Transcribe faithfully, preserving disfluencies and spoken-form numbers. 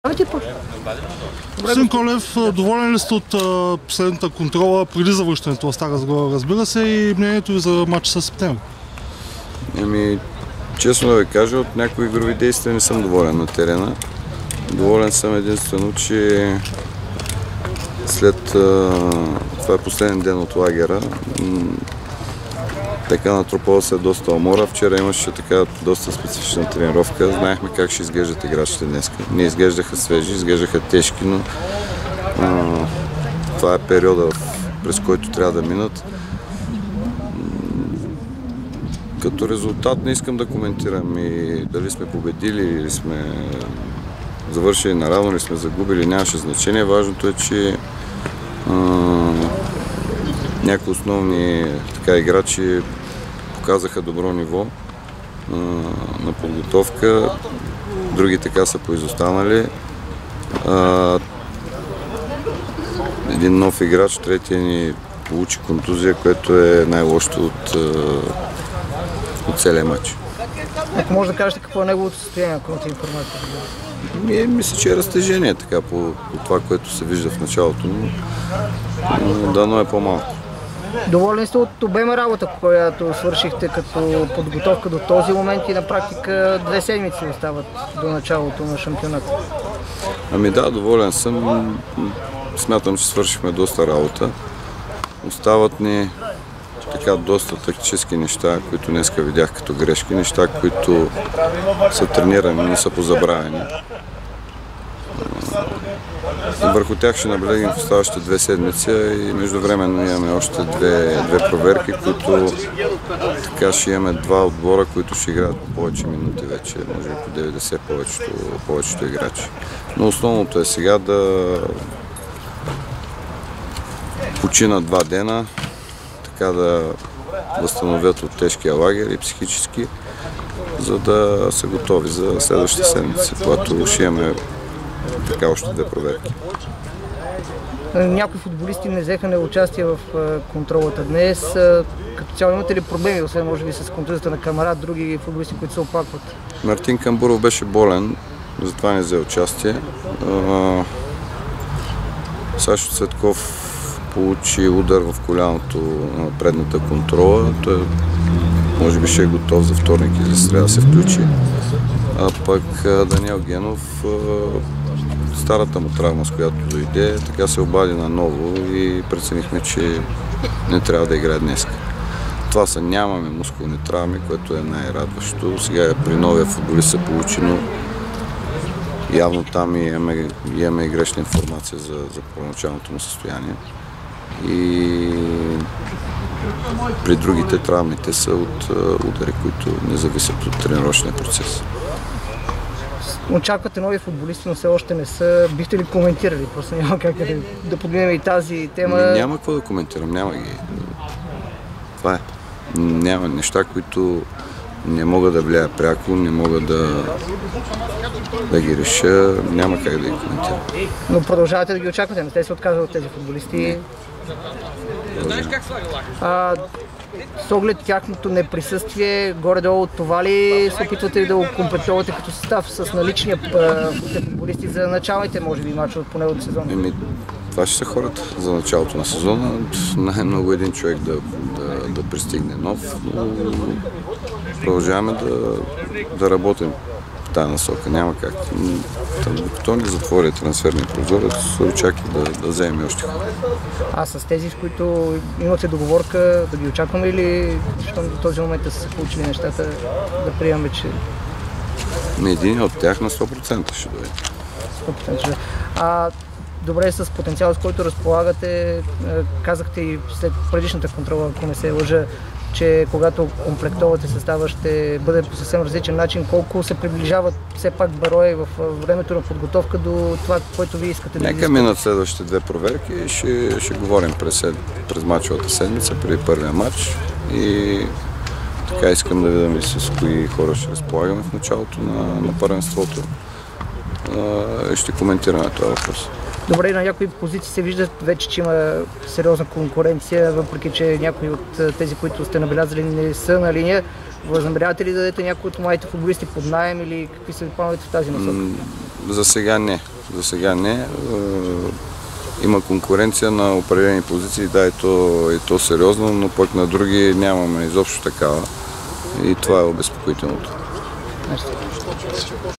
Господин Колев, доволен ли сте от последната контрола преди завръщането в Стара Загора, разбира се, и мнението ви за матча със септември? Ами, честно да ви кажа, от някои игрови действия не съм доволен на терена. Доволен съм единствено, че след това е последен ден от лагера. Така натрупала се доста умора. Вчера имаше така доста специфична тренировка. Знаехме как ще изглеждат играчите днес. Не изглеждаха свежи, изглеждаха тежки, но а, това е периода, през който трябва да минат. Като резултат не искам да коментирам и дали сме победили или сме завършили наравно или сме загубили, нямаше значение. Важното е, че а, някои основни така, играчи показаха добро ниво а, на подготовка, други така са поизостанали. А, един нов играч, третия ни получи контузия, което е най-лошото от, от целия матч. Ако може да кажете какво е неговото състояние, ако имате информация? Ми, мисля, че е разтежение така, по, по това, което се вижда в началото, но, но дано е по-малко. Доволен сте от обема работа, която свършихте като подготовка до този момент и на практика две седмици остават до началото на шампионата? Ами да, доволен съм. Смятам, че свършихме доста работа. Остават ни така доста тактически неща, които днеска видях като грешки, неща, които са тренирани, не са позабравени. Върху тях ще наблегнем в оставащите две седмици и междувременно имаме още две, две проверки, които така ще имаме два отбора, които ще играят по повече минути вече, може би по деветдесет повечето, повечето играчи. Но основното е сега да починат два дена, така да възстановят от тежкия лагер и психически, за да са готови за следващата седмица, когато ще имаме така още две проверки. Някои футболисти не взеха на участие в контролата днес. Като цяло имате ли проблеми, освен може би с контузията на Камара, други футболисти, които се оплакват? Мартин Камбуров беше болен, затова не взе участие. Сашо Цветков получи удар в коляното на предната контрола. Той може би ще е готов за вторник или сряда да се включи. А пък Даниел Генов, старата му травма, с която дойде, така се обади наново и преценихме, че не трябва да играе днес. Това са нямаме мускулни травми, което е най-радващо. Сега при новия футболист се получи, но явно там имаме, имаме и грешна информация за, за първоначалното му състояние. И при другите травмите са от удари, които не зависят от тренировъчния процес. Очаквате нови футболисти, но все още не са. Бихте ли коментирали? Просто няма как да, да подминем и тази тема. Няма какво да коментирам, няма ги. Това е. Няма неща, които не мога да влияя пряко, не мога да, да ги реша, няма как да ги коментирам. Но продължавате да ги очаквате, не сте се отказали от тези футболисти? А, с оглед тяхното неприсъствие, горе-долу това ли се опитвате да окомплектовате като състав с наличния футболисти за началните, може би, мачове поне от сезона? Еми, това ще са хората за началото на сезона. Най-много един човек да, да, да пристигне нов, но продължаваме да, да работим в тази насока. Няма как. Докато ни затвори трансферния прозорец, се очаква да, да вземем още хора. А с тези, с които имате договорка, да ги очакваме или защото до този момент да са се получили нещата, да приемаме, че... Един от тях на сто процента ще дойде. сто процента. А, добре, с потенциал, с който разполагате, казахте и след предишната контрола, ако не се лъжа, че когато комплектовате състава ще бъде по съвсем различен начин. Колко се приближават все пак барои в времето на подготовка до това, което вие искате да изискате? Нека минат следващите две проверки и ще, ще говорим през, през мачовата седмица, преди първия матч. И така искам да видим с кои хора ще разполагаме в началото на, на първенството. И ще коментираме това въпрос. Добре, и на някои позиции се вижда вече, че има сериозна конкуренция, въпреки че някои от тези, които сте набелязали, не са на линия. Възнамерявате ли да дадете някои от младите футболисти под наем или какви са плановете в тази насока? За сега не. За сега не. Има конкуренция на определени позиции, да, и то, и то сериозно, но пък на други нямаме изобщо такава. И това е обезпокоителното.